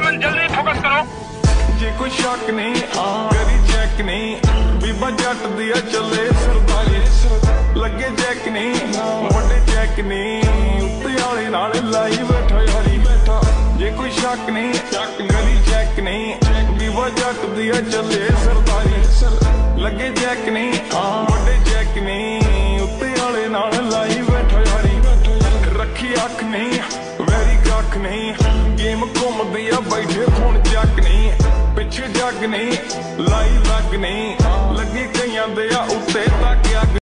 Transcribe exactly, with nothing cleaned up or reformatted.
Cameraman जल्दी focus करो। जे कोई शक नहीं करी चेक नहीं बीबा जट दिया चले सरदारी लगे चेक नहीं मोटे चेक नहीं उत्ते वाले नाल लाई बैठा यारी बैठा। जे कोई शक नहीं करी चेक नहीं बीबा जट दिया चले सरदारी लगे चेक नहीं मोटे चेक नहीं उत्ते वाले नाल लाई बैठा यारी रखी अख नहीं वैरी कख नहीं गेम घूमदी आ बैठे फोन चक नहीं पिछे जग नहीं लाई लग नहीं लगी कईयां दे आ उत्ते तक अग।